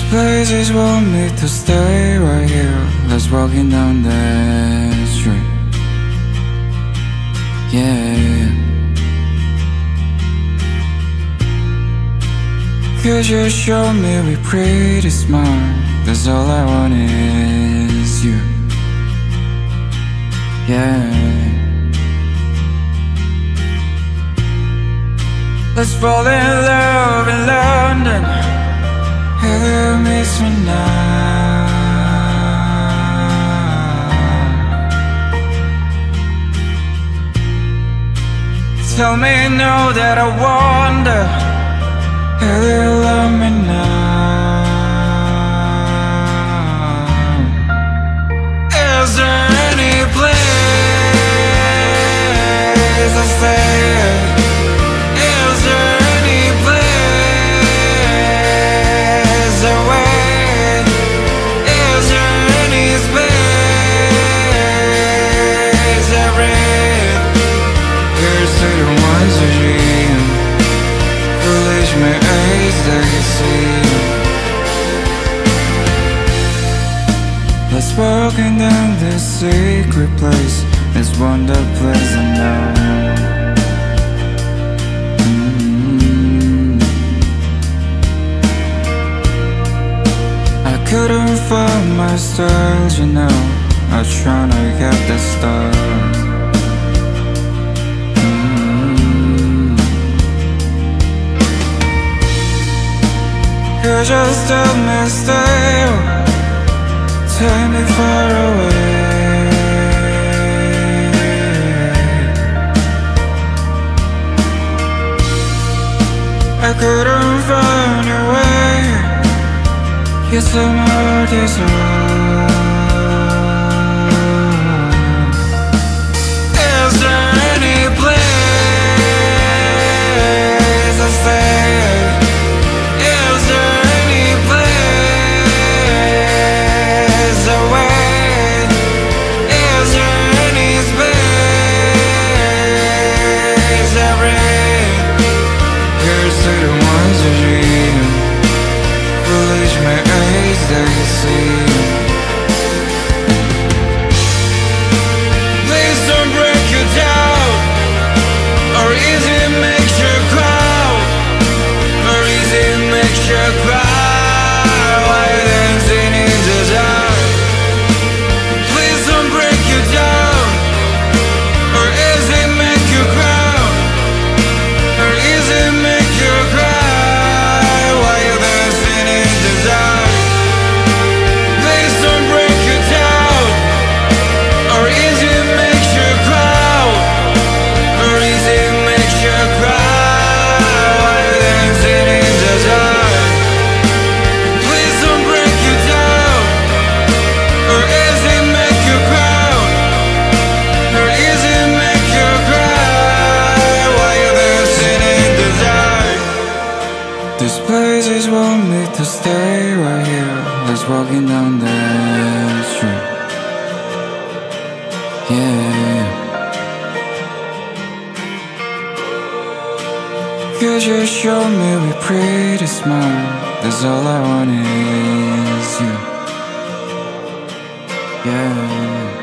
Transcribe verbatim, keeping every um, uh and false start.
Places want me to stay right here. Let's walking down the street. Yeah. Could you show me we pretty smart? That's all I want is you. Yeah. Let's fall in love in London. Who miss me now? Tell me no that I wonder. Will you love me now? Is there any place I stay? Is there any place away? Is there any space I read? Here's to the ones who dream. Foolish me eyes that can see. Let's walk in down this secret place. This wonder place I know. mm. I couldn't find my stars, you know. I was trying to get the stars. You just tell me stay, take me far away. I couldn't find a way. You said my heart is wrong. Is there any place I stay? Please don't break you down, or easy it makes you cry, or easy it makes you cry. Why you dancing in the dark? Please don't break you down, or easy it make you cry, or easy it make you cry. Why you dancing in the dark? These places want me to stay right here. Let's walking down the street. Yeah. Could you show me we're pretty smart? That's all I want is you. Yeah.